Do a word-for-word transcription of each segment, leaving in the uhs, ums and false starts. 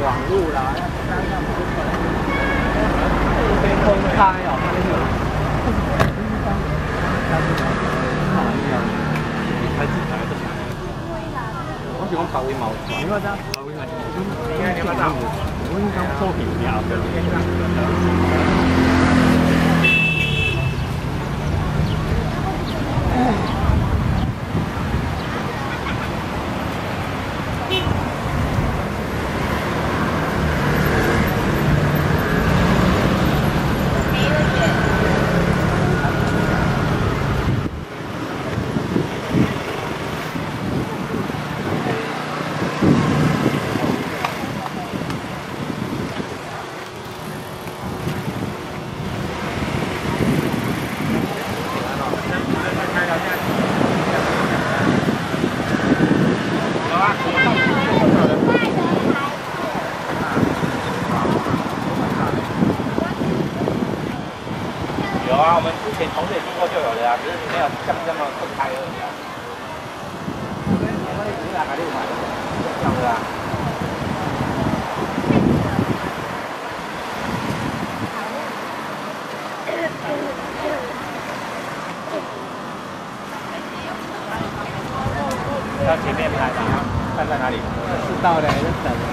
网路啦，被分开哦，它那个。开始来的。我是讲头尾毛出来。你看这，头尾毛，你看你看这，我应该做平调的。 有啊，我们之前从这里经过就有了呀，只是没有像这么分开而已啊。我你哪个六买的？这样子啊。要前面拍吗？看在哪里？ 是到了，在等啊。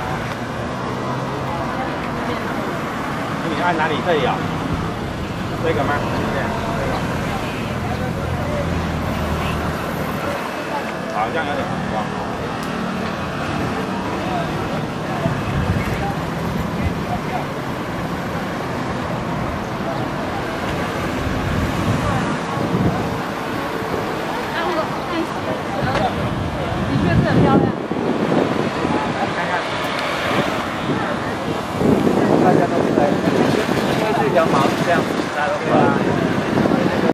你按哪里？这里啊？这个吗？这样。好像有点光。 的确是很漂亮。 看看。 大家都在，因为这条马路这样子，大家都过来。